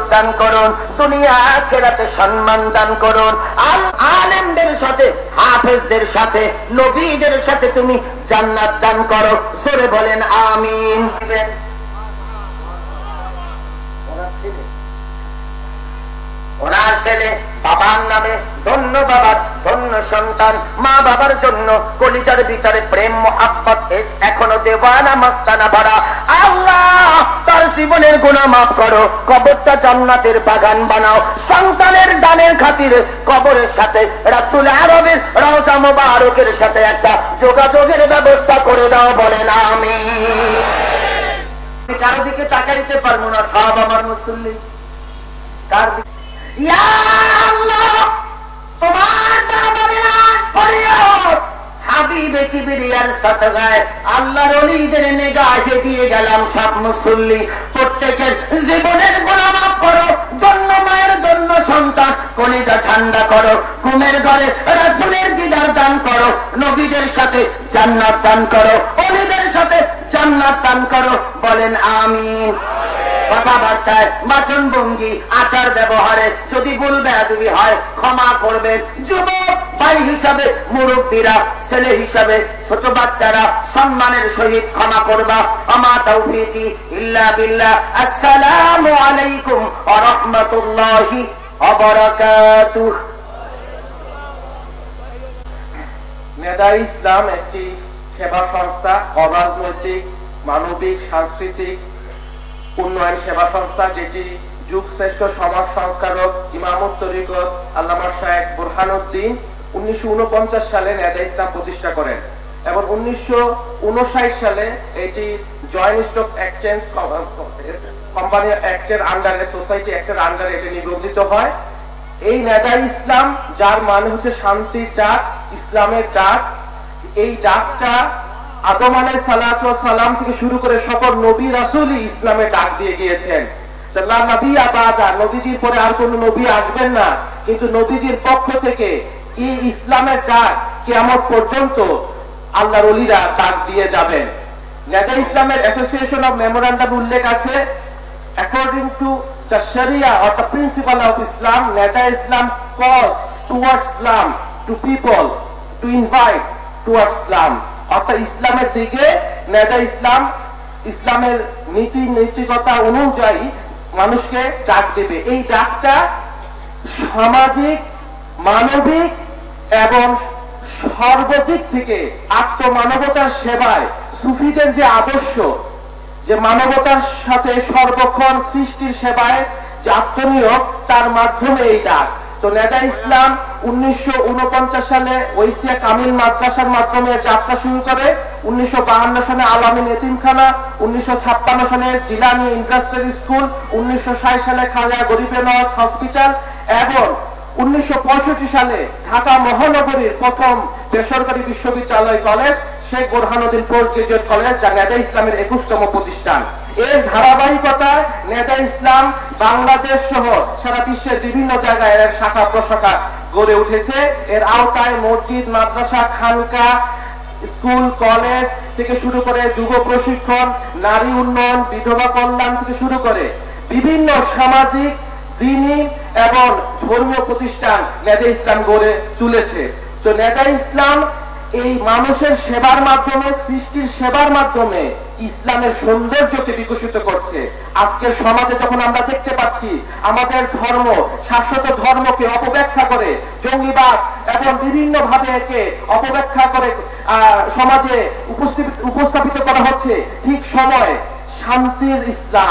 দান করুন, দুনিয়া আখিরাতে সম্মান দান করুন। আলেমদের সাথে, হাফেজদের সাথে, নবীদের সাথে তুমি জান্নাত দান করো। জোরে বলেন আমিন। ওনার ছেলে বাবার নামে ধন্য বাবার ধন্য সন্তান, মা বাবার জন্য কলিজার ভিতরে প্রেম মোহাব্বত এখনো দেওয়ানা মাস্তানা ভরা। আল্লাহ তার জীবনের গুনাহ মাফ করো, কবরটা জান্নাতের বাগান বানাও। সন্তানের দানের খাতিরে কবরের সাথে রাসূল আরবের রওজা মুবারকের সাথে একটা যোগাযোগের ব্যবস্থা করে দাও। বলেন আমিন। কারো দিকে তাকাইতে পারবো না, সব আমার মুসল্লি। কার দিকে? ইয়া আল্লাহ, তোমার দরবারে আজ ফরিয়াদ, হাবিবে কিবরিয়ার সাদগায় আল্লাহর ওলিদের নিগাহে দিয়ে গেলাম সব মুসল্লি। প্রত্যেকের জীবনের গুনাহ মাফ করো, জন্ম মায়ের জন্য সন্তান কলিজা ঠান্ডা করো, ঘুমের ঘরে রাসূলের দিদার দান করো, নবীদের সাথে জান্নাত দান করো, ওলিদের সাথে জান্নাত দান করো। বলেন আমিন। কথাবার্তায়, বাচন ভঙ্গি, আচার ব্যবহারে যদি ভুল বেয়াদবি হয় ক্ষমা করবেন। যুবক ভাই হিসাবে, মুরব্বীরা ছেলে হিসাবে, ছোট বাচ্চারা সম্মানের সহিত ক্ষমা করবা। আমা তাওফীকি ইল্লা বিল্লাহ। আসসালামু আলাইকুম ওয়া রাহমাতুল্লাহি ওয়া বারাকাতুহু। মেধা ইসলাম একটি সেবা সংস্থা, অরাজনৈতিক, মানবিক, সাংস্কৃতিক উন্নয়ন সেবা সংস্থা, যেটি যুগ শ্রেষ্ঠ সমাজ সংস্কারক ইমামত তরিকত আল্লামা শায়েখ বুরহানুদ্দিন 1949 সালে মেধা ইসলাম প্রতিষ্ঠা করেন এবং 1959 সালে এটি জয়েন্ট স্টক এক্সচেঞ্জ কোম্পানি অ্যাক্টের আন্ডারে, সোসাইটি অ্যাক্টের আন্ডারে এটি নিবন্ধিত হয়। এই মেধা ইসলাম, যার মানে হচ্ছে শান্তির ডাক, ইসলামের ডাক, এই ডাকটা আদম আলাইহিস সালাতু ওয়াস সালাম থেকে শুরু করে সকল নবী রাসূলই ইসলামে ডাক দিয়ে গিয়েছেন। আল্লাহ নবী আবাদা, নবীজির পরে আর কোন নবী আসবেন না, কিন্তু নবীজির পক্ষ থেকে এই ইসলামের ডাক কিয়ামত পর্যন্ত আল্লাহর ওলিরা ডাক দিয়ে যাবেন। মেধা ইসলামের অ্যাসোসিয়েশন অফ মেমোরান্ডাম উল্লেখ আছে, according to the sharia or the principle of Islam, মেধা Islam cause towards Islam to people to invite towards Islam, অর্থাৎ ইসলামের দিকে মেধা ইসলাম ইসলামের নীতি নৈতিকতা অনুযায়ী মানুষকে ডাক দেবে। এই ডাকটা সামাজিক, মানবিক এবং সর্বদিক থেকে আত্মমানবতার সেবায় সুফিদের যে আদর্শ, যে মানবতার সাথে সর্বক্ষণ সৃষ্টির সেবায় যে আত্মনিয়োগ, তার মাধ্যমে এই ডাক। তো মেধা ইসলাম 1949 সালে ওইসিয়া কামিল মাদ্রাসার মাধ্যমে যাত্রা শুরু করে। 1952 সালে আলামিন এতিমখানা, 1956 সালে জিলানি ইন্ডাস্ট্রিয়াল স্কুল, 1960 সালে খাজা গরিবে নওয়াজ হসপিটাল এবং 1965 সালে ঢাকা মহানগরীর প্রথম বেসরকারি বিশ্ববিদ্যালয় college Sheikh Burhanuddin post graduate college, যা মেধা ইসলামের 21তম প্রতিষ্ঠান। এর ধারাবাহিকতায় মেধা ইসলাম বাংলাদেশ সহ সারা বিশ্বের বিভিন্ন জায়গায় এর শাখা প্রশাখা গড়ে উঠেছে। এর আওতায় মসজিদ, মাদ্রাসা, খানকা, স্কুল, কলেজ থেকে শুরু করে যুব প্রশিক্ষণ, নারী উন্নয়ন, বিধবা কল্যাণ থেকে শুরু করে বিভিন্ন সামাজিক, দ্বীনি এবং ধর্মীয় প্রতিষ্ঠান মেধা ইসলাম গড়ে তুলেছে। তো মেধা ইসলাম এই মানুষের সেবার মাধ্যমে, সৃষ্টির সেবার মাধ্যমে ইসলামের সৌন্দর্যকে বিকশিত করছে। আজকের সমাজে যখন আমরা দেখতে পাচ্ছি আমাদের ধর্ম, শাশ্বত ধর্মকে অপব্যাখ্যা করে, জঙ্গিবাদ এবং বিভিন্ন ভাবে একে অপব্যাখ্যা করে সমাজে উপস্থাপিত করা হচ্ছে, ঠিক সময় শান্তির ইসলাম,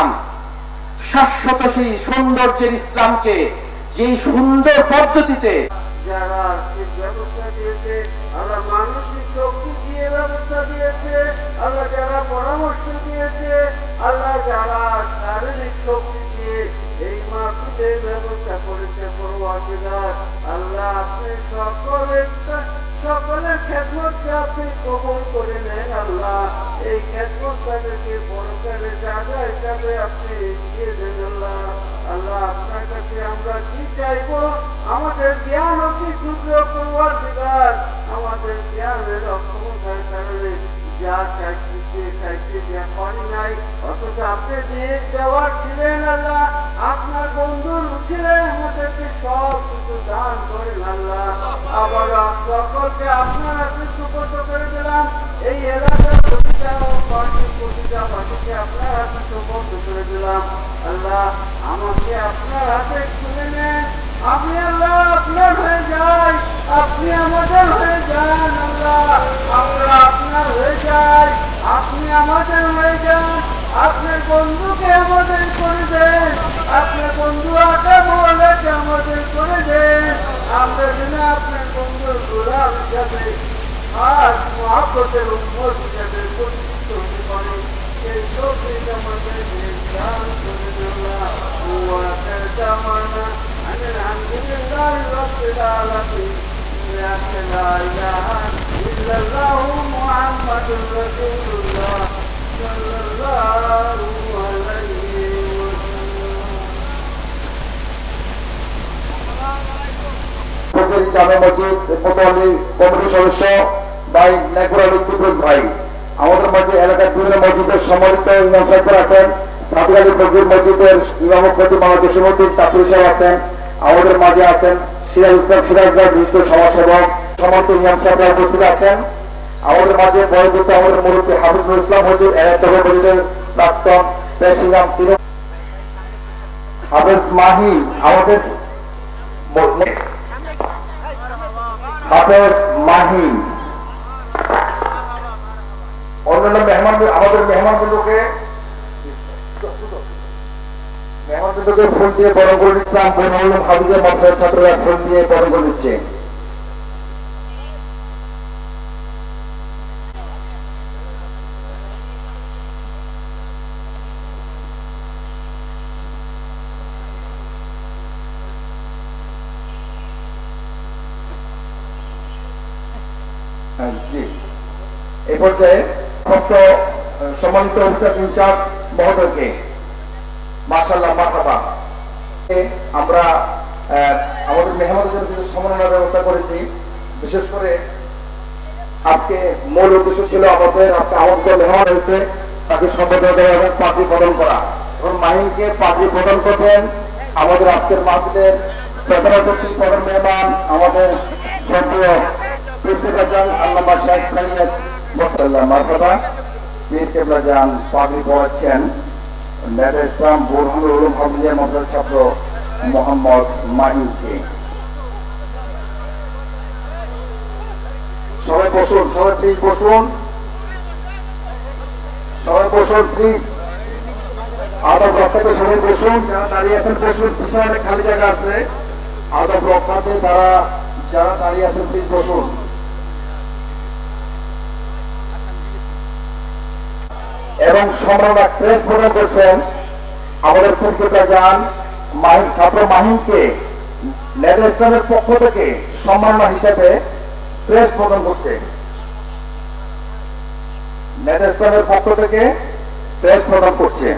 শাশ্বত সেই সৌন্দর্যের ইসলামকে, যেই সুন্দর পদ্ধতিতে যারা ব্যবস্থা দিয়েছে, আল্লাহ মানসিক শক্তি দিয়ে ব্যবস্থা দিয়েছে, আল্লাহ যারা পরামর্শ দিয়েছে, আল্লাহ যারা শারীরিক শক্তি দিয়ে এই মাহফিলের ব্যবস্থা করেছে, পরওয়ারদিগার আল্লাহ আপনি সকলের খেদমতকে আপনি কবুল করে নেন। আল্লাহ এই খেদমত তাদেরকে পরকালে জায়গা হিসাবে আপনি এগিয়ে দেন। আল্লাহ আল্লাহ আপনার কাছে আমরা কি চাইবো, আমাদের জ্ঞান অতি ক্ষুদ্র, পরওয়ারদিগার আমাদের জ্ঞানের অক্ষমতার কারণে যা চাইতে যা পারি নাই, অথচ আপনি দিয়ে দেওয়ার ছিলেন। আল্লাহ আপনার আপনি সব কিছু দান করেন আল্লাহ। আবার সকলকে আপনার হাতে সুপর্দ করে দিলাম। এই এলাকার প্রতিটা বাসীকে আপনার হাতে সুপর্দ করে দিলাম আল্লাহ। আমাকে আপনার হাতে খুলে নেন। আপনি আল্লাহ আপনার হয়ে যাই, আপনি আমাদের হয়ে যান আল্লাহ। আমরা আপনার হয়ে যাই, আপনি আমাদের হয়ে যান। আপনার বন্ধুকে আমাদের করে দেন, আপনার বন্ধু আটা মহলাকে আমাদের করে দেন। আমরা যেন আপনার বন্ধুর গোলাম হিসাবে আর মহাপতের উম্মত হিসাবে প্রতিষ্ঠিত হতে পারে। এই তৌফিক আমাদের দান করে দিল্লাহ। ওয়াকের জামানা আলহামদুলিল্লাহ রাব্বিল আলামিন। লা ইলাহা ইল্লাল্লাহু মুহাম্মাদুর রাসূলুল্লাহ সাল্লাল্লাহু আলাইহি ওয়াসাল্লাম। জামে মসজিদ কোতোয়ালি কমিটির সদস্য ভাই নেকুর আলী কুতুব ভাই, আমাদের মাঝে এলাকার বিভিন্ন মসজিদের সম্মানিত ইমাম সাহেব আছেন, সাদিক আলী ফকির মসজিদের ইমামত খতিব বাংলাদেশের মধ্যে চাকরি সাহেব আছেন, আমাদের মাঝে আছেন সিরাজ ইসলাম সিরাজ ভাই বিশিষ্ট সমাজসেবক, সম্মানিত ইমাম সাহেবরা উপস্থিত আছেন। আমাদের মাঝে পরবর্তী আমাদের মুরব্বী হাফিজুল ইসলাম হুজুর মসজিদের প্রাক্তন প্রেসিডেন্ট হাফেজ মাহি, আমাদের হাফেজ মাহি, অন্যান্য মেহমানদের আমাদের মেহমানগুলোকে ফুল দিয়ে বরণ করে নিচ্ছিলাম। বনউল্লাহ হাফিজের মাদ্রাসার ছাত্ররা ফুল দিয়ে বরণ করে নিচ্ছে। এই পর্যায়ে সম্মানিত ইনচার্জ মহোদয়কে মাশাআল্লাহ মারহাবা। আমরা আমাদের মেহমানদের জন্য কিছু সম্মাননার ব্যবস্থা করেছি। বিশেষ করে আজকে মূল উদ্দেশ্য ছিল আমাদের আজকে আমাদের মেহমান হয়েছে তাকে সম্বোধন দেওয়া এবং পাত্রী প্রদান করা, এবং মাহিনকে পাত্রী প্রদান করবেন আমাদের আজকের মাহফিলের প্রধান অতিথি প্রধান মেহমান আমাদের সক্রিয় আল্লামা শাইখ সাইয়্যিদ মাশাআল্লাহ মারহাবা। পীর কেবলা জান পাগড়ি পড়াচ্ছেন নেতা ইসলাম বুরহানুল উলুম হাফিজিয়া মাদ্রাসার ছাত্র মোহাম্মদ মাহিনকে। সবাই বসুন, সবাই প্লিজ বসুন, সবাই বসুন প্লিজ। আদব রক্ষাতে সবাই বসুন, যারা দাঁড়িয়ে আছেন বসুন, পিছনে খালি জায়গা আছে। আদব রক্ষাতে যারা দাঁড়িয়ে আছেন প্লিজ বসুন। এবং সম্রাট প্রেস প্রদান করছেন আমাদের পূর্বতা যান মাহিন ছাত্র মাহিনকে নেতা ইসলামের পক্ষ থেকে সম্মাননা হিসেবে প্রেস প্রদান করছে। নেতা ইসলামের পক্ষ থেকে প্রেস প্রদান করছে।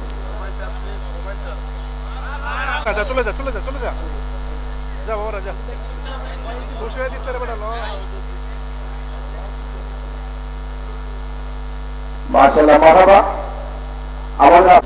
চলে যা চলে যা চলে যা যা বাবা যা খুশি হয়ে দিতে পারে না। মাশাআল্লাহ মারহাবা। আমাদের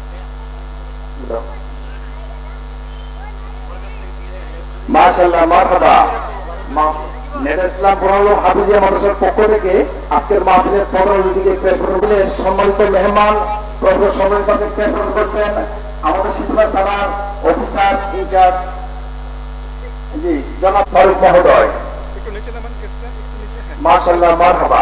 মাশাআল্লাহ মারহাবা। নেতা ইসলাম বুরহানুল হাফিজিয়া মাদ্রাসার পক্ষ থেকে আজকের মাহফিলের প্রধান অতিথিকে প্রেসিডেন্টের সম্মানিত মেহমান প্রফেসর সময় সাথে প্রেসিডেন্ট করছেন আমাদের শিক্ষা থানার অফিসার ইনচার্জ জি জনাব ফারুক মহোদয়। মাশাআল্লাহ মারহাবা।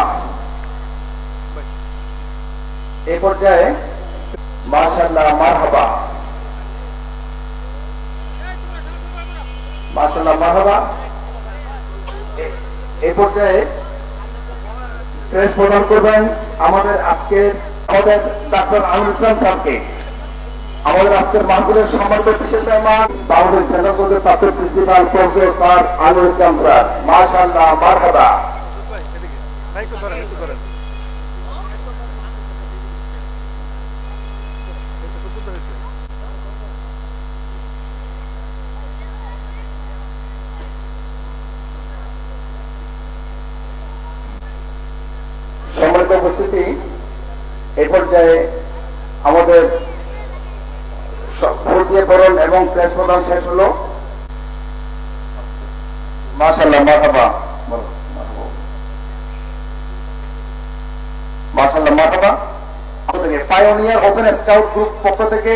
এই পর্যায়ে মাশাআল্লাহ মারহাবা, মাশাআল্লাহ মারহাবা। এই পর্যায়ে প্রেস প্রদান করবেন আমাদের ডাক্তার আমিনুল ইসলাম স্যারকে। আমাদের আজকের মাহফিলের সম্মানিত বিশেষ মেহমান বাংলাদেশ জেনারেল প্রাপ্ত principal professor sir Aminul Islam sir. মাশাআল্লাহ মারহাবা। সম্মানিত উপস্থিতি, এই পর্যায়ে আমাদের ফুল দিয়ে বরণ এবং প্রেস প্রদান শেষ হলো। মাশাআল্লাহ মারহাবা মাশাআল্লাহ মারহাবা। থেকে পায়োনিয়ার ওপেন স্কাউট গ্রুপ পক্ষ থেকে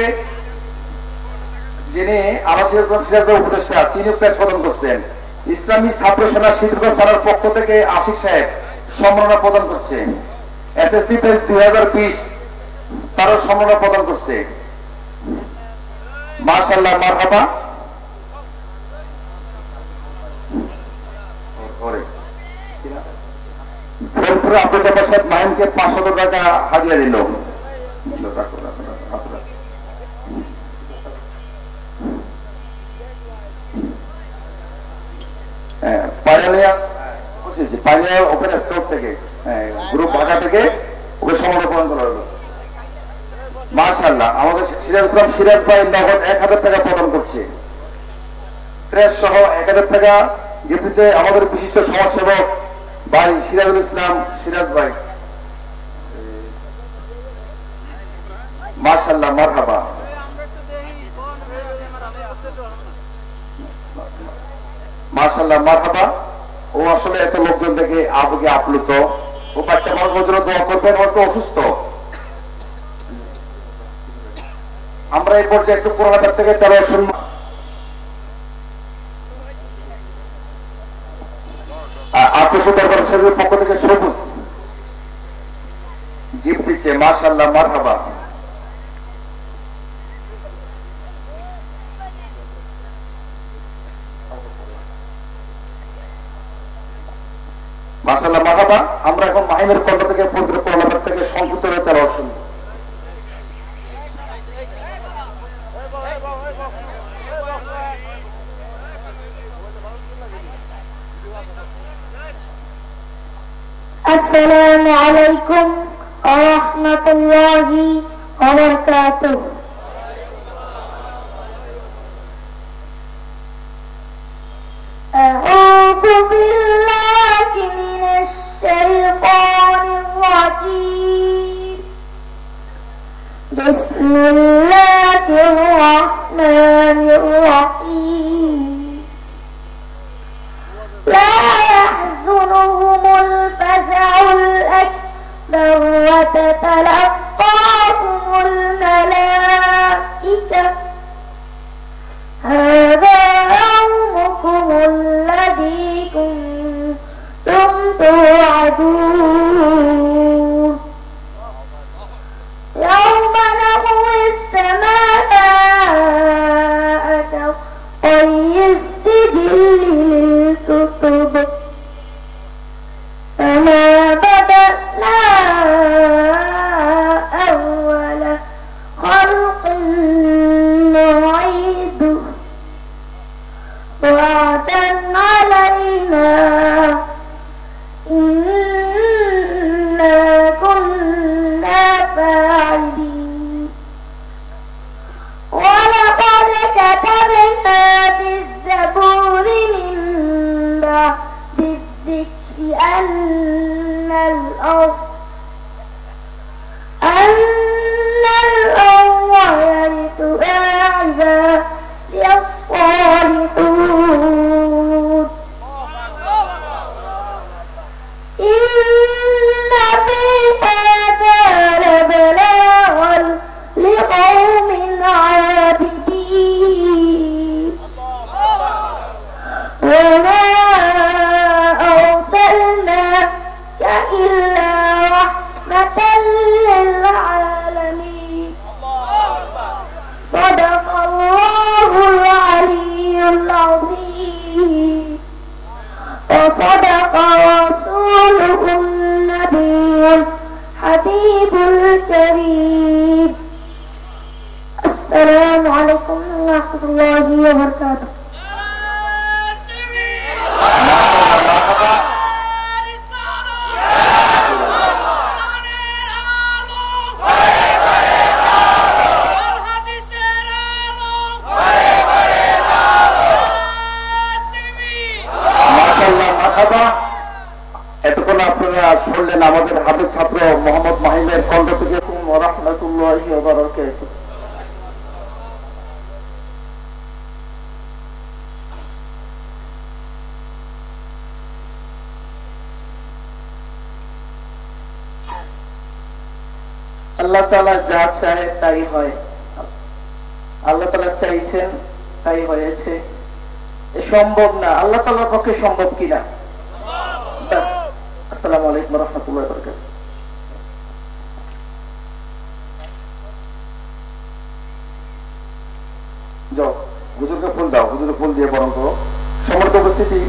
যিনি আবাসিক সিরাজের উপদেষ্টা তিনি প্রেস প্রদান করছেন। ইসলামী ছাত্র সেনা শীতলকুচি থানার পক্ষ থেকে আশিক সাহেব সম্মাননা প্রদান করছে। এসএসসি প্রেস 2020 তারও সম্মাননা প্রদান করছে। মাশাআল্লাহ মারহাবা। ফরিদপুর আব্দুল জব্বার সাহেব মাহিমকে 500 টাকা হাদিয়া দিল। পাইনিয়া ওপেন স্টোর থেকে গ্রুপ ঢাকা থেকে ওকে সমর্পণ করা হলো। মাশাআল্লাহ আমাদের সিরাজ ইসলাম সিরাজ ভাই নগদ 1000 টাকা প্রদান করছে। প্রেস সহ 1000 টাকা গিফটে আমাদের বিশিষ্ট সমাজসেবক ভাই সিরাজুল ইসলাম সিরাজ ভাই। মাশাআল্লাহ মারহাবা। মাশাআল্লাহ মারহাবা। ও আসলে এত লোকজন থেকে আবেগে আপ্লুত। ও বাচ্চা মানুষের জন্য দোয়া করবেন, ও একটু অসুস্থ। আমরা এই পর্যায়ে একটু পুরোনো থেকে তারা শুনবো। দরবার পক্ষ থেকে সবুজ গিফট দিচ্ছে। মাশাআল্লাহ মারহাবা। মাশাআল্লাহ মারহাবা। আমরা এখন মাহিমের কণ্ঠ থেকে পবিত্র কোরআন থেকে সংক্ষিপ্ত তারা শুনবো। السلام عليكم ورحمة الله وبركاته. أعوذ بالله من الشيطان الرجيم. بسم الله الرحمن الرحيم. لا يحزنهم الفزع الأكبر وتتلقاهم الملائكة هذا يومكم الذي كنتم توعدون. يوم نطوي السماء كطي السجل للكتب كما بدأنا أول خلق نعيده وعدا علينا إنا كنا فاعلين. ولقد كتبنا في الزبور من بعد الذكر أن الأرض يرثها عبادي الصالحون. إن في هذا لبلاغا لقوم عابدين. وما أرسلناك إلا رحمة للعالمين. صدق الله العلي العظيم وصدق رسوله النبي الحبيب الكريم. السلام عليكم ورحمة الله وبركاته. এতক্ষণ আপনারা শুনলেন আমাদের হাফেজ ছাত্র মোহাম্মদ মাহিমের কণ্ঠ থেকে। রাহমাতুল্লাহি ওয়া বারাকাতুহু। আল্লাহ তাআলা যা চায় তাই হয়। আল্লাহ তাআলা চাইছেন তাই হয়েছে। সম্ভব না, আল্লাহ তাআলার পক্ষে সম্ভব কিনা? বাস। আসসালামু আলাইকুম ওয়া রাহমাতুল্লাহি ওয়া বারাকাতুহু। যাও হুজুরকে ফুল দাও, হুজুরকে ফুল দিয়ে বরং করো। সম্মানিত উপস্থিতি,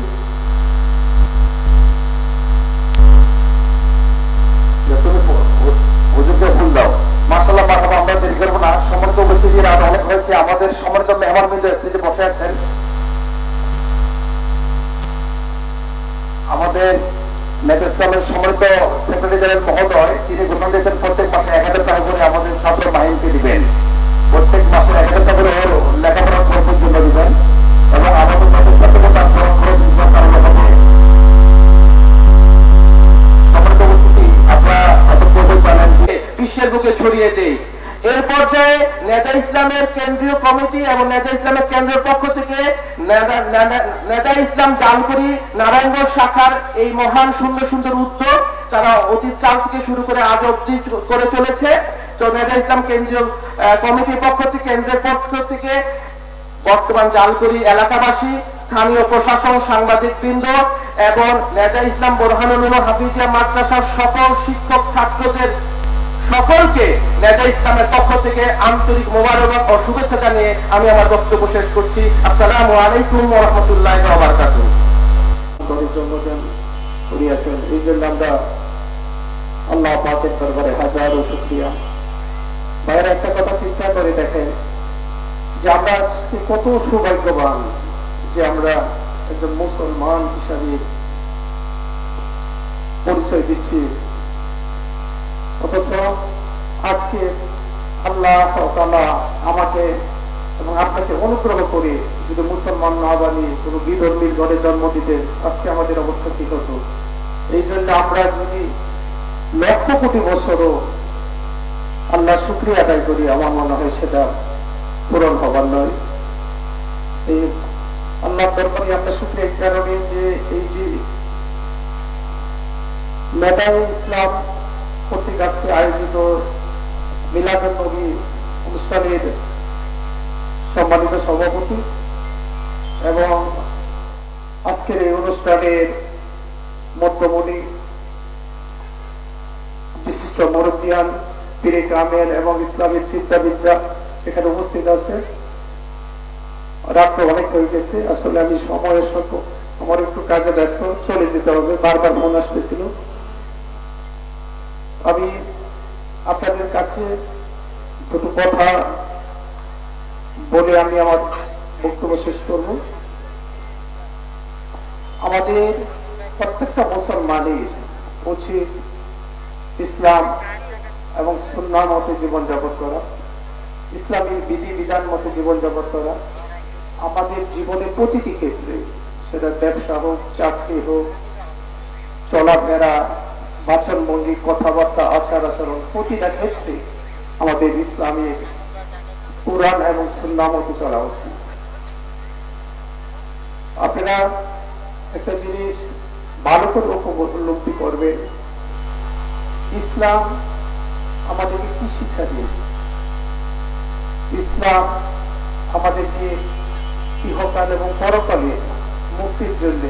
হুজুরকে ফুল দাও। মাশাআল্লাহ মারহাবা। আমরা দেরি করবো না। সম্মানিত উপস্থিতি, রাত অনেক হয়েছে। আমাদের সম্মানিত মেহমানবৃন্দ স্টেজে বসে আছেন। আমাদের নেতা ইসলামের সম্মানিত সেক্রেটারি জেনারেল মহোদয় তিনি ঘোষণা দিয়েছেন প্রত্যেক মাসে 1000 টাকা করে আমাদের ছাত্র মাহিনকে দিবেন। প্রত্যেক মাসে 1000 টাকা করে লেখাপড়ার খরচের জন্য দিবেন এবং আমাদের প্রতিষ্ঠা থেকে তার খরচ হবে। সম্মানিত উপস্থিতি, আপনারা এত পূর্বে জানেন যে বিশ্বের বুকে ছড়িয়ে দেই। এর পর্যায়ে নেতা ইসলামের কেন্দ্রীয় কমিটি এবং নেতা ইসলামের কেন্দ্রের পক্ষ থেকে নেতা ইসলাম জালকুড়ি নারায়ণগঞ্জ শাখার এই মহান সুন্দর সুন্দর উদ্যোগ তারা অতীতকাল থেকে শুরু করে আজ অবধি করে চলেছে। তো নেতা ইসলাম কেন্দ্রীয় কমিটির পক্ষ থেকে, কেন্দ্রের পক্ষ থেকে বর্তমান জালকুড়ি এলাকাবাসী, স্থানীয় প্রশাসন, সাংবাদিক বৃন্দ এবং নেতা ইসলাম বোরহানুল হাফিজিয়া মাদ্রাসার সকল শিক্ষক ছাত্রদের সকলকে নেতা ইসলামের পক্ষ থেকে আন্তরিক মোবারকবাদ ও শুভেচ্ছা জানিয়ে আমি আমার বক্তব্য শেষ করছি। আসসালামু আলাইকুম ওয়া রাহমাতুল্লাহি ওয়া বারাকাতুহু। জন্মদিন করিয়াছেন, এই জন্য আমরা আল্লাহ পাকের দরবারে হাজারো শুকরিয়া। ভাইয়ের একটা কথা চিন্তা করে দেখেন যে আমরা আজকে কত সৌভাগ্যবান যে আমরা একজন মুসলমান হিসাবে পরিচয় দিচ্ছি, অথচ আজকে আল্লাহ তাআলা আমাকে এবং আপনাকে অনুগ্রহ করে যদি মুসলমান না বানিয়ে কোনো বিধর্মীর ঘরে জন্ম দিতেন, আজকে আমাদের অবস্থা কি হতো? এই জন্য আমরা যদি লক্ষ কোটি বছরও আল্লাহ শুকরিয়া আদায় করি, আমার মনে হয় সেটা পূরণ হবার নয়। এই আল্লাহ দরবারে আমরা শুকরিয়া এই কারণে যে এই যে নেতা ইসলাম কর্তৃক আজকে আয়োজিত মিলাদুন নবী অনুষ্ঠানের সম্মানিত সভাপতি এবং আজকের এই অনুষ্ঠানের মধ্যমণি বিশিষ্ট মুরব্বিয়ান, পীরে কামেল এবং ইসলামের চিন্তাবিদরা এখানে উপস্থিত আছে। রাত অনেক হয়ে গেছে, আসলে আমি সময়ের সাথে আমার একটু কাজে ব্যস্ত, চলে যেতে হবে, বারবার মনে আসতেছিল। আমি আপনাদের কাছে দুটো কথা বলে আমি আমার বক্তব্য শেষ করব। আমাদের প্রত্যেকটা মুসলমানের উচিত ইসলাম এবং সুন্নাহ মতে জীবনযাপন করা, ইসলামী বিধিবিধান মতে জীবনযাপন করা। আমাদের জীবনের প্রতিটি ক্ষেত্রে, সেটা ব্যবসা হোক, চাকরি হোক, চলাফেরা, বাচনভঙ্গি, কথাবার্তা, আচার আচরণ, প্রতিটা ক্ষেত্রে আমাদের ইসলামের কুরআন এবং সুন্নাহ মতে চলা উচিত। আপনারা একটা জিনিস ভালো করে উপলব্ধি করবেন, ইসলাম আমাদেরকে কি শিক্ষা দিয়েছে? ইসলাম আমাদেরকে ইহকাল এবং পরকালে মুক্তির জন্য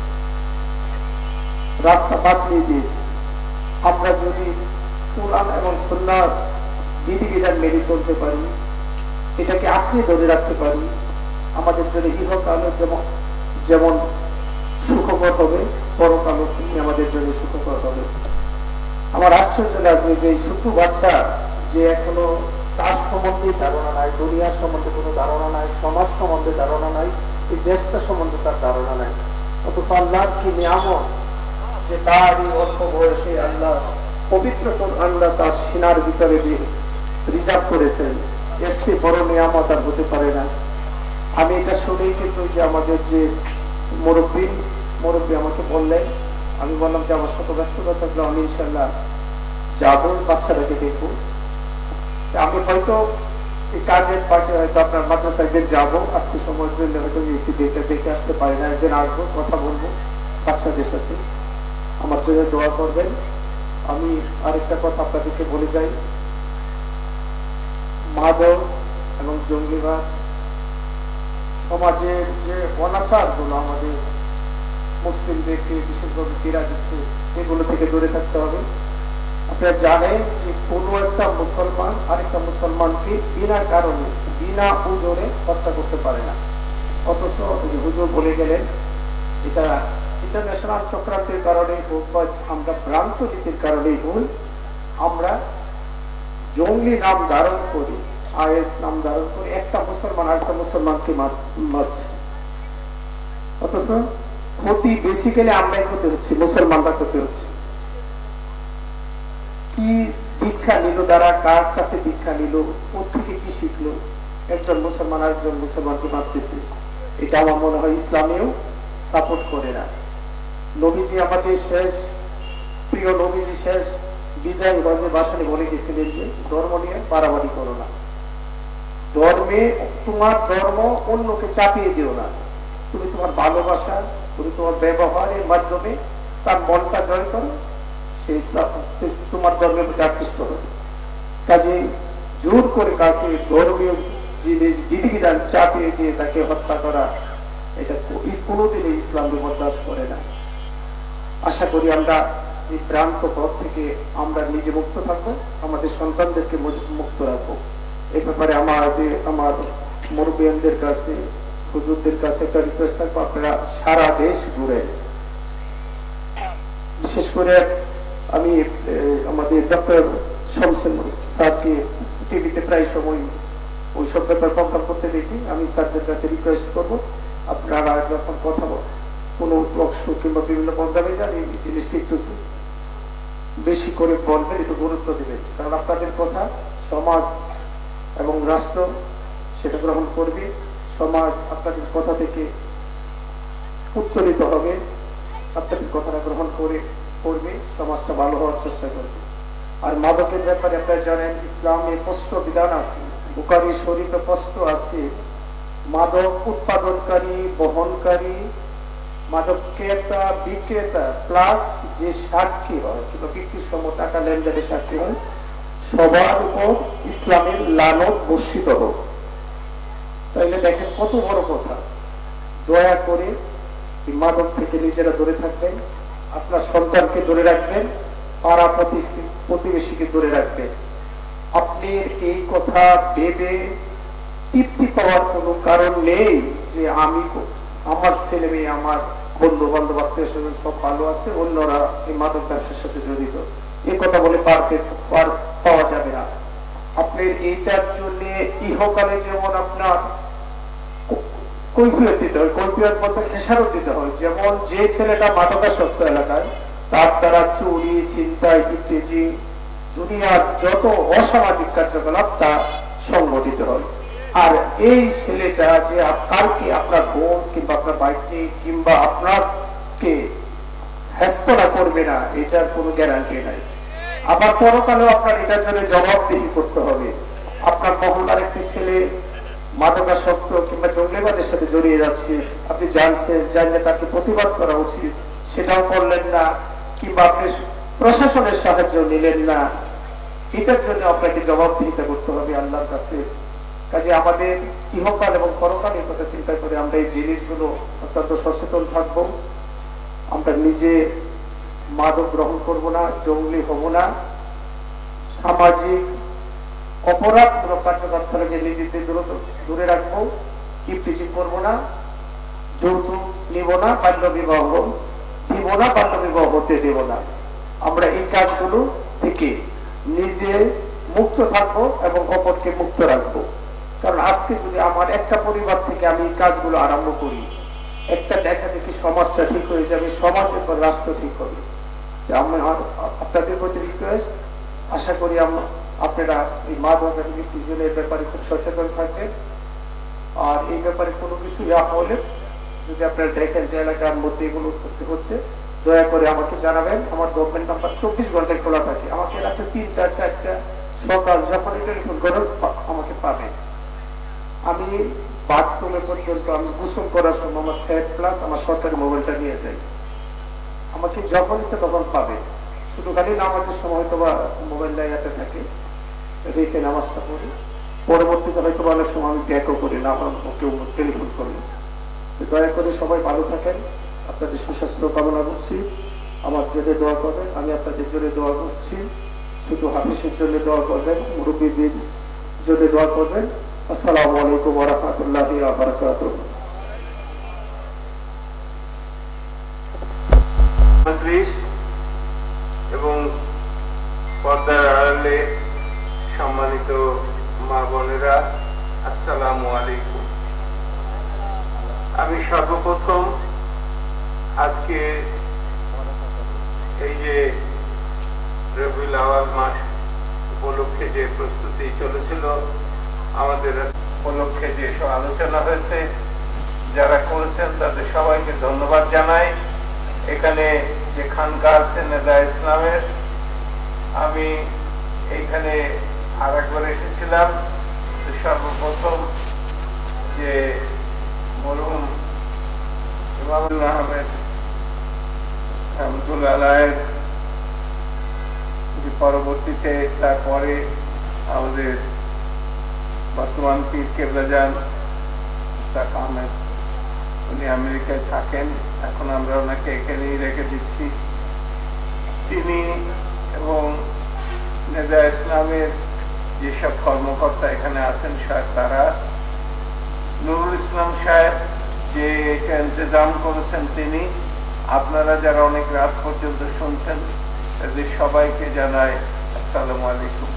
রাস্তা বাতলিয়ে দিয়েছে। আমরা যদি কুরআন এবং সুন্নাহর বিধিবিধান মেনে চলতে পারি, এটাকে আঁকড়ে ধরে রাখতে পারি, আমাদের জন্য ইহকালও যেমন সুখকর হবে, পরকালও আমাদের জন্য সুখকর হবে। আমার আশ্চর্য লাগবে যে ছোট বাচ্চা যে এখনো তার সম্বন্ধে ধারণা নাই, দুনিয়ার সম্বন্ধে কোনো ধারণা নাই, সমাজ সম্বন্ধে ধারণা নাই, এই দেশটা সম্বন্ধে তার ধারণা নাই, অথচ আল্লাহর কি নিয়ামত যে তার এই অল্প বয়সে আল্লাহ পবিত্র কোরআনটা তার সিনার ভিতরে রিজার্ভ করেছেন। এর চেয়ে বড় নিয়ামত আর হতে পারে না। আমি এটা শুনেই কিন্তু যে আমাদের যে মুরব্বী আমাকে বললেন, আমি বললাম যে আমার সাথে ব্যস্ততা থাকলে আমি ইনশাল্লাহ যাবো, বাচ্চাটাকে দেখবো। আমি হয়তো এই কাজের পাশে হয়তো আপনার মাদ্রাসায় যাবো, আজকে সময়ের জন্য হয়তো এসি দেখে আসতে পারি না, একদিন আসবো, কথা বলবো বাচ্চাদের সাথে, আমার জন্য দোয়া করবেন। আমি আরেকটা কথা আপনাদেরকে বলে যাই, মাদক এবং জঙ্গিবাদ, সমাজের যে অনাচারগুলো আমাদের মুসলিমদেরকে বিশেষভাবে পীড়া দিচ্ছে, এগুলো থেকে দূরে থাকতে হবে। আপনারা জানেন যে কোনো একটা মুসলমান আরেকটা মুসলমানকে বিনা কারণে বিনা উজরে হত্যা করতে পারে না। অথচ হুজুর বলে গেলেন এটা ইন্টারন্যাশনাল চক্রান্তের কারণেই হোক বা আমরা ভ্রান্ত নীতির কারণেই হোক, আমরা জঙ্গি নাম ধারণ করি, আইএস নাম ধারণ করে একটা মুসলমান আরেকটা মুসলমানকে মারছে। অথচ ক্ষতি বেসিক্যালি আমরাই ক্ষতি হচ্ছে, মুসলমানরা ক্ষতি হচ্ছে। কি দীক্ষা নিল তারা, কার কাছে দীক্ষা নিল, কোথেকে কি শিখলো? একজন মুসলমান আরেকজন মুসলমানকে মারতেছে, এটা আমার মনে হয় ইসলামেও সাপোর্ট করে না। নবীজি আমাদের শেষ প্রিয় নবীজি শেষ বিদায় গজে ভাষণে বলে গেছিলেন যে ধর্ম নিয়ে বাড়াবাড়ি করো না, ধর্মে তোমার ধর্ম অন্যকে চাপিয়ে দিও না, তুমি তোমার ভালোবাসা, তুমি তোমার ব্যবহারের মাধ্যমে তার মনটা জয় করো, সে ইসলাম তোমার ধর্মের প্রতি আকৃষ্ট হবে। কাজে জোর করে কাউকে ধর্মীয় জিনিস বিধিবিধান চাপিয়ে দিয়ে তাকে হত্যা করা, এটা কোনোদিনই ইসলাম বরদাস্ত করে না। আশা করি আমরা এই ভ্রান্ত পথ থেকে আমরা নিজে মুক্ত থাকবো, আমাদের সন্তানদেরকে মুক্ত রাখবো। এই ব্যাপারে আমার মুরব্বিয়ানদের কাছে, হুজুরদের কাছে একটা রিকোয়েস্ট থাকবো, আপনারা সারা দেশ ঘুরে, বিশেষ করে আমি আমাদের ডক্টর শমসেন স্যারকে টিভিতে প্রায় সময় ওই সব ব্যাপার প্রোগ্রাম করতে দেখি। আমি স্যারদের কাছে রিকোয়েস্ট করবো, আপনারা যখন কথা কোনো টকশো কিংবা বিভিন্ন প্রোগ্রামে যান এই জিনিসটি একটু বেশি করে বলবেন, একটু গুরুত্ব দেবেন, কারণ আপনাদের কথা সমাজ এবং রাষ্ট্র সেটা গ্রহণ করবে। সমাজ আপনাদের কথা থেকে উত্তোলিত হবে, আপনাদের কথাটা গ্রহণ করবে, সমাজটা ভালো হওয়ার চেষ্টা করবে। আর মাদকের ব্যাপারে আপনারা জানেন ইসলামে স্পষ্ট বিধান আছে, বুখারী শরীফে স্পষ্ট আছে, মাদক উৎপাদনকারী, বহনকারী, মাদক ক্রেতা, বিক্রেতা প্লাস যে সাক্ষী হয় কিংবা বিক্রির সময় টাকা লেনদেনের সাক্ষী হয়, সবার উপর ইসলামের লানত বর্ষিত হোক। তাইলে দেখেন কত বড় কথা। দয়া করে মাদক থেকে নিজেরা দূরে থাকবেন, আপনার সন্তানকে দূরে রাখবেন, পাড়া প্রতিবেশীকে দূরে রাখবেন। আপনি এই কথা ভেবে তৃপ্তি পাওয়ার কোনো কারণ নেই যে আমি আমার ছেলে মেয়ে, আমার বন্ধু বান্ধব, আত্মীয় স্বজন সব ভালো আছে, অন্যরা এই মাদক ব্যবসার সাথে জড়িত, এই কথা বলে পার পাওয়া যাবে না। আপনার এইটার জন্য ইহকালে যেমন আপনার কৈফিয়ত দিতে হয়, কৈফিয়ত বলতে খেসারত দিতে হয়। যেমন যে ছেলেটা মাদকাসক্ত এলাকায়, তার দ্বারা চুরি, ছিনতাই, ইত্যাদি দুনিয়ার যত অসামাজিক কার্যকলাপ তা সংগঠিত হয়। আর এই ছেলেটা যে কালকে আপনার বোন কিংবা আপনার বাইকে কিংবা আপনাকে হেস্তনা করবে না, এটার কোনো গ্যারান্টি নাই। আবার পরকালেও আপনার এটার জন্য জবাবদিহি করতে হবে। আপনার মহল্লার একটি ছেলে মাদকাসক্ত কিংবা জঙ্গিবাদের সাথে জড়িয়ে যাচ্ছে, আপনি জানছেন, জানলে তাকে প্রতিবাদ করা উচিত, সেটাও করলেন না, কিংবা আপনি প্রশাসনের সাহায্য নিলেন না, এটার জন্য আপনাকে জবাবদিহিতা করতে হবে আল্লাহর কাছে। কাজে আমাদের ইহকাল এবং পরকালের কথা চিন্তা করে আমরা এই জিনিসগুলো অত্যন্ত সচেতন থাকবো। আমরা নিজে মাদক গ্রহণ করব না, জঙ্গলি হব না, সামাজিক অপরাধমূলক কার্যকলাপ থেকে নিজেদের দূরে রাখবো, ইফটিজিং করবো না, যৌতুক নিব না, বাল্য বিবাহ দিব না, বাল্য বিবাহ হতে দেব না। আমরা এই কাজগুলো থেকে নিজে মুক্ত থাকবো এবং অপরকে মুক্ত রাখবো। কারণ আজকে যদি আমার একটা পরিবার থেকে আমি এই কাজগুলো আরম্ভ করি, একটা দেখা দেখি সমাজটা ঠিক হয়ে যাবে, সমাজের পর রাষ্ট্র ঠিক হবে। আমার আপনাদের প্রতি রিকোয়েস্ট, আশা করি আপনারা এই মাদক এবং ইফটিজিংয়ের ব্যাপারে খুব সচেতন থাকবেন। আর এই ব্যাপারে কোনো কিছু হলে যদি আপনারা দেখেন যে এলাকার মধ্যে এগুলো করতে হচ্ছে, দয়া করে আমাকে জানাবেন। আমার গভর্নমেন্ট নাম্বার 24 ঘন্টায় খোলা থাকে, আমাকে রাতে 3টা 4টা সকাল যখন টেলিফোন করেন আমাকে পাবেন। আমি বাথরুমে পর্যন্ত আমি গোসল করার সময় আমার সেট প্লাস আমার সরকারি মোবাইলটা নিয়ে যাই, আমাকে যখন ইচ্ছে তখন পাবে। শুধু খালি নামাজের সময় হয়তো বা মোবাইলটা ইয়াতে থাকে, রেখে নামাজটা পড়ি। পরবর্তীতে হয়তো অনেক সময় আমি ব্যাকও করি না, আমার কেউ টেলিফোন করলে। দয়া করে সবাই ভালো থাকেন, আপনাদের সুস্বাস্থ্য কামনা করছি। আমার জন্য দোয়া করবেন, আমি আপনাদের জন্য দোয়া করছি। শুধু হাফিজের জন্য দোয়া করবেন, মুরব্বীদের জন্য দোয়া করবেন। আসসালামু আলাইকুম ওয়া রাহমাতুল্লাহি ওয়া বারাকাতুহু। এবং পর্দার আড়ালে সম্মানিত মা বোনেরা, আসসালামু আলাইকুম। আমি সর্বপ্রথম আজকে এই যে রবিউল আউয়াল মাস উপলক্ষে যে প্রস্তুতি চলেছিল, আমাদের উপলক্ষে যে সব আলোচনা হয়েছে, যারা করেছেন তাদের সবাইকে ধন্যবাদ জানাই। এখানে যে খানকা আছে নেদা ইসলামের, আমি এইখানে আর একবার এসেছিলাম। সর্বপ্রথম যে মরহুম ইমামুল আহমেদ আহমদুল্লাহ আলাইহির যে পরবর্তীতে তারপরে আমাদের বর্তমান পীর কেবলাজান মুস্তাক আহমেদ, উনি আমেরিকায় থাকেন, এখন আমরা ওনাকে এখানেই রেখে দিচ্ছি। তিনি এবং নেদা ইসলামের যেসব কর্মকর্তা এখানে আছেন তারা, নুরুল ইসলাম সাহেব যে এটা ইন্তজাম করেছেন তিনি, আপনারা যারা অনেক রাত পর্যন্ত শুনছেন তাদের সবাইকে জানাই আসসালামু আলাইকুম।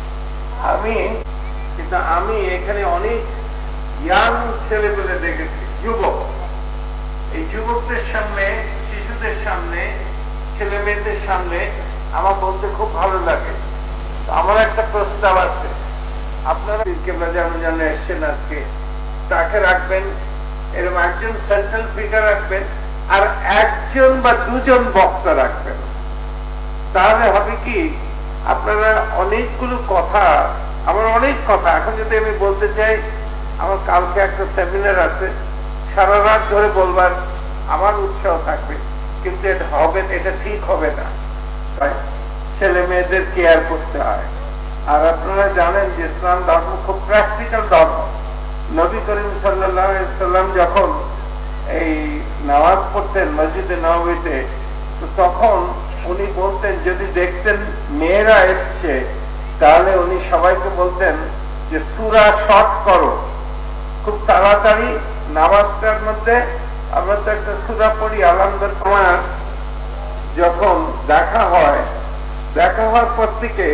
আমি এখানে অনেক ইয়াং ছেলেপেলে দেখেছি, যুবক। এই যুবকদের সামনে, শিশুদের সামনে, ছেলে মেয়েদের সামনে আমার বলতে খুব ভালো লাগে। আমার একটা প্রস্তাব আছে, আপনারা কেবলাজান এসছেন আজকে, তাকে রাখবেন, এরকম একজন সেন্ট্রাল ফিগার রাখবেন, আর একজন বা দুজন বক্তা রাখবেন। তাহলে হবে কি, আপনারা অনেকগুলো কথা, আমার অনেক কথা এখন যদি আমি বলতে চাই, আমার কালকে একটা সেমিনার আছে, সারা রাত ধরে বলবার আমার উৎসাহ থাকবে, কিন্তু এটা হবে, এটা ঠিক হবে না। ছেলে মেয়েদের কেয়ার করতে হয়। আর আপনারা জানেন যে ইসলাম ধর্ম খুব প্র্যাকটিক্যাল ধর্ম। নবী করিম সাল্লাল্লাহু আলাইহি সাল্লাম যখন এই নামাজ পড়তেন মসজিদে নববীতে, তো তখন উনি বলতেন, যদি দেখতেন মেয়েরা এসছে, তাহলে উনি সবাইকে বলতেন যে সূরা শর্ট করো, খুব তাড়াতাড়ি নামাজটার মধ্যে আমরা তো একটা সূরা পড়ি আলহামদুলিল্লাহ। যখন দেখা হয়, দেখা হওয়ার পর থেকে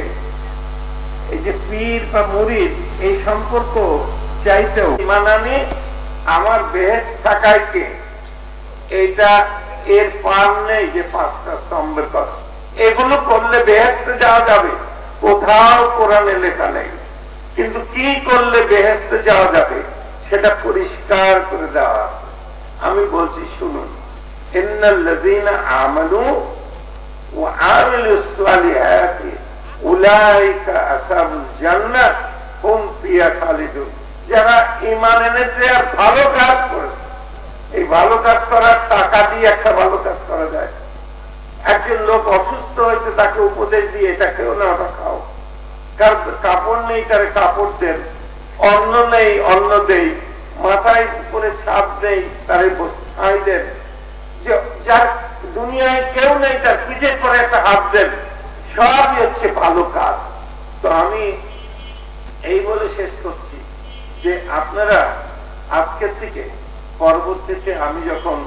এই যে পীর বা মুরিদ, এই সম্পর্ক চাইতেও ইমানানি আমার বেহেশত থাকায় কে, এইটা এর পার নেই যে 5টা স্তম্ভের কথা। এগুলো করলে বেহেশতে যাওয়া যাবে, কোথাও কোরআনে লেখা নেই, কিন্তু কি করলে বেহেশতে যাওয়া যাবে সেটা পরিষ্কার করে দেওয়া আছে। আমি বলছি শুনুন, ইন্নাল্লাযীনা আমানু ওয়া আমিলুস সালিহাতি উলাইকা আসহাবুল জান্নাহ হুম ফিহা খালিদুন। যারা ঈমান এনেছে আর ভালো কাজ করেছে, এই ভালো কাজ করার টাকা দিয়ে একটা ভালো কাজ করা যায়। একজন লোক অসুস্থ হয়েছে, তাকে উপদেশ দিয়ে এটা খেও না, ওটা খাও। কার কাপড় নেই, তারে কাপড় দেন, অন্ন নেই, অন্ন দেই, মাথায় উপরে ছাদ নেই, তারে ছাই দেন, যার দুনিয়ায় কেউ নেই তার পিঠের পরে একটা হাত দেন, সবই হচ্ছে ভালো কাজ। তো আমি এই বলে শেষ করছি যে আপনারা আজকের থেকে পরবর্তীতে আমি যখন,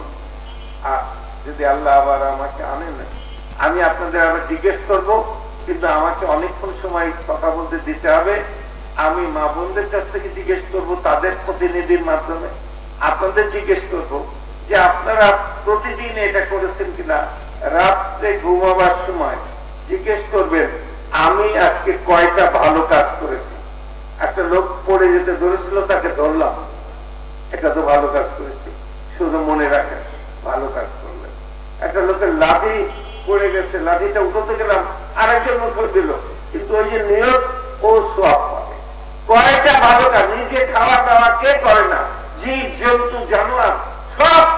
যদি আল্লাহ আবার আমাকে আনেন, আমি আপনাদের আবার জিজ্ঞেস করব, কিন্তু আমাকে অনেকক্ষণ সময় কথা বলতে দিতে হবে। আমি মা বোনদের কাছ থেকে জিজ্ঞেস করব, তাদের প্রতিনিধির মাধ্যমে আপনাদের জিজ্ঞেস করব যে আপনারা প্রতিদিন এটা করেছেন কিনা। রাত্রে ঘুমাবার সময় জিজ্ঞেস করবেন, আমি আজকে কয়টা ভালো কাজ করেছি। একটা লোক পড়ে যেতে ধরেছিল, তাকে ধরলাম, এটা তো ভালো কাজ করেছি, শুধু মনে রাখেন ভালো কাজ করলেন। একটা লোকের লাঠি পড়ে গেছে, লাঠিটা উঠোতে গেলাম, আরেকজন উঠে দিল, কিন্তু ওই যে নিয়ত, ও সওয়াব পাবে। কয়টা ভালো কাজ, নিজে খাওয়া দাওয়া কে করে না, জীব জন্তু জানোয়ার সব